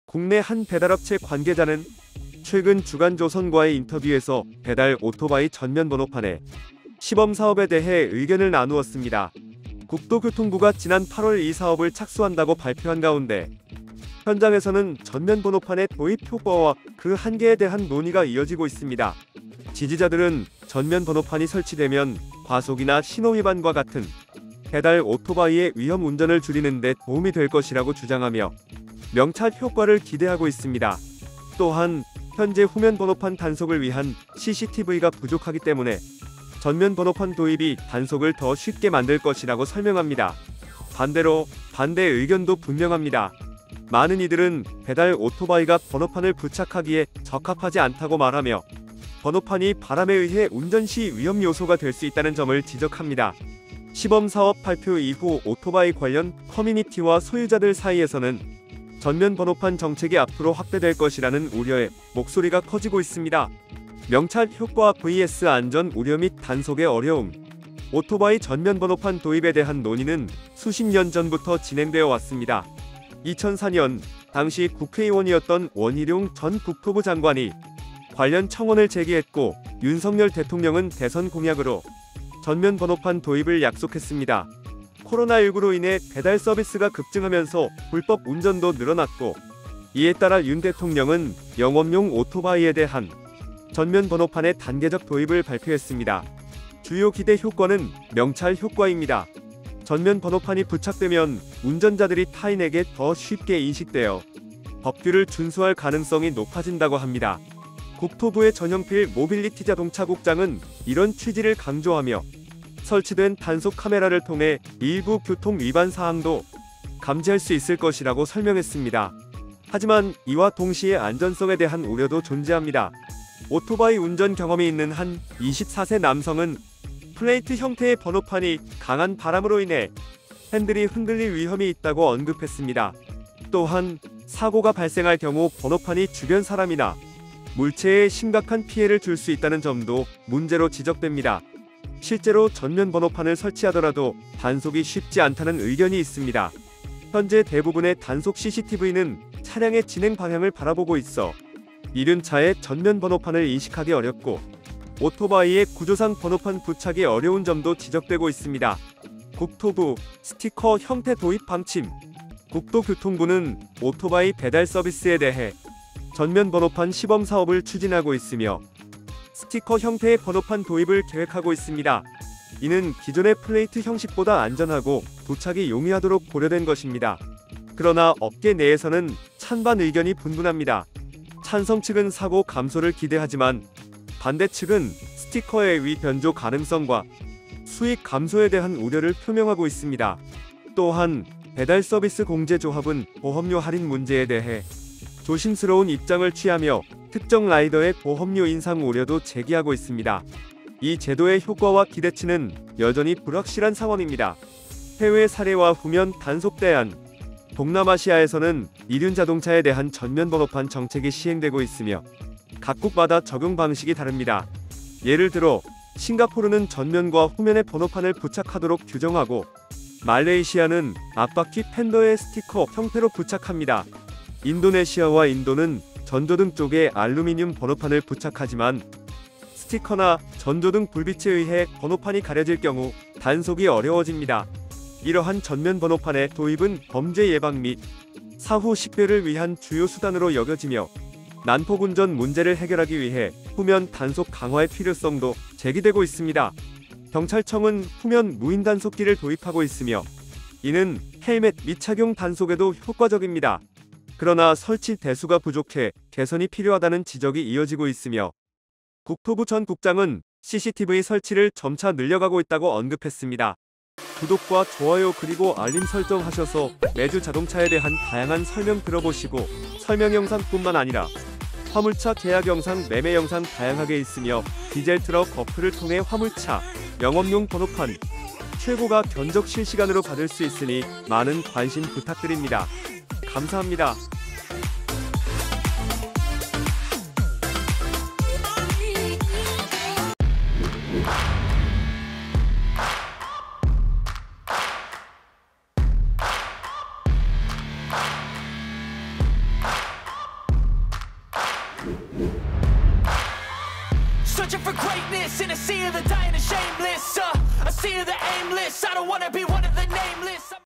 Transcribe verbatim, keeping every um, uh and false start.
국내 한 배달업체 관계자는 최근 주간조선과의 인터뷰에서 배달 오토바이 전면 번호판의 시범 사업에 대해 의견을 나누었습니다. 국토교통부가 지난 팔월 이 사업을 착수한다고 발표한 가운데 현장에서는 전면 번호판의 도입 효과와 그 한계에 대한 논의가 이어지고 있습니다. 지지자들은 전면 번호판이 설치되면 과속이나 신호위반과 같은 배달 오토바이의 위험 운전을 줄이는 데 도움이 될 것이라고 주장하며 명찰 효과를 기대하고 있습니다. 또한 현재 후면 번호판 단속을 위한 씨씨티비가 부족하기 때문에 전면 번호판 도입이 단속을 더 쉽게 만들 것이라고 설명합니다. 반대로 반대 의견도 분명합니다. 많은 이들은 배달 오토바이가 번호판을 부착하기에 적합하지 않다고 말하며 번호판이 바람에 의해 운전 시 위험 요소가 될 수 있다는 점을 지적합니다. 시범사업 발표 이후 오토바이 관련 커뮤니티와 소유자들 사이에서는 전면 번호판 정책이 앞으로 확대될 것이라는 우려의 목소리가 커지고 있습니다. 명찰 효과 vs 안전 우려 및 단속의 어려움. 오토바이 전면 번호판 도입에 대한 논의는 수십 년 전부터 진행되어 왔습니다. 이천사 년 당시 국회의원이었던 원희룡 전 국토부 장관이 관련 청원을 제기했고 윤석열 대통령은 대선 공약으로 전면 번호판 도입을 약속했습니다. 코로나십구로 인해 배달 서비스가 급증하면서 불법 운전도 늘어났고 이에 따라 윤 대통령은 영업용 오토바이에 대한 전면 번호판의 단계적 도입을 발표했습니다. 주요 기대 효과는 명찰 효과입니다. 전면 번호판이 부착되면 운전자들이 타인에게 더 쉽게 인식되어 법규를 준수할 가능성이 높아진다고 합니다. 국토부의 전영필 모빌리티 자동차국장은 이런 취지를 강조하며 설치된 단속 카메라를 통해 일부 교통 위반 사항도 감지할 수 있을 것이라고 설명했습니다. 하지만 이와 동시에 안전성에 대한 우려도 존재합니다. 오토바이 운전 경험이 있는 한 이십사 세 남성은 플레이트 형태의 번호판이 강한 바람으로 인해 핸들이 흔들릴 위험이 있다고 언급했습니다. 또한 사고가 발생할 경우 번호판이 주변 사람이나 물체에 심각한 피해를 줄 수 있다는 점도 문제로 지적됩니다. 실제로 전면 번호판을 설치하더라도 단속이 쉽지 않다는 의견이 있습니다. 현재 대부분의 단속 씨씨티비는 차량의 진행 방향을 바라보고 있어 이륜차의 전면 번호판을 인식하기 어렵고 오토바이의 구조상 번호판 부착이 어려운 점도 지적되고 있습니다. 국토부 스티커 형태 도입 방침. 국토교통부는 오토바이 배달 서비스에 대해 전면 번호판 시범 사업을 추진하고 있으며 스티커 형태의 번호판 도입을 계획하고 있습니다. 이는 기존의 플레이트 형식보다 안전하고 도착이 용이하도록 고려된 것입니다. 그러나 업계 내에서는 찬반 의견이 분분합니다. 찬성 측은 사고 감소를 기대하지만 반대 측은 스티커의 위 변조 가능성과 수익 감소에 대한 우려를 표명하고 있습니다. 또한 배달 서비스 공제조합은 보험료 할인 문제에 대해 조심스러운 입장을 취하며 특정 라이더의 보험료 인상 우려도 제기하고 있습니다. 이 제도의 효과와 기대치는 여전히 불확실한 상황입니다. 해외 사례와 후면 단속 대안. 동남아시아에서는 이륜 자동차에 대한 전면 번호판 정책이 시행되고 있으며 각국마다 적용 방식이 다릅니다. 예를 들어 싱가포르는 전면과 후면에 번호판을 부착하도록 규정하고 말레이시아는 앞바퀴 팬더에 스티커 형태로 부착합니다. 인도네시아와 인도는 전조등 쪽에 알루미늄 번호판을 부착하지만 스티커나 전조등 불빛에 의해 번호판이 가려질 경우 단속이 어려워집니다. 이러한 전면 번호판의 도입은 범죄 예방 및 사후 식별을 위한 주요 수단으로 여겨지며 난폭 운전 문제를 해결하기 위해 후면 단속 강화의 필요성도 제기되고 있습니다. 경찰청은 후면 무인 단속기를 도입하고 있으며 이는 헬멧 미착용 단속에도 효과적입니다. 그러나 설치 대수가 부족해 개선이 필요하다는 지적이 이어지고 있으며 국토부 전 국장은 씨씨티비 설치를 점차 늘려가고 있다고 언급했습니다. 구독과 좋아요 그리고 알림 설정하셔서 매주 자동차에 대한 다양한 설명 들어보시고 설명 영상뿐만 아니라 화물차 계약 영상, 매매 영상 다양하게 있으며 디젤 트럭 어플을 통해 화물차, 영업용 번호판, 최고가 견적 실시간으로 받을 수 있으니 많은 관심 부탁드립니다. 감사합니다. searching for greatness in a sea of the dying and shameless. uh, A sea of the aimless. I don't wanna be one of the nameless.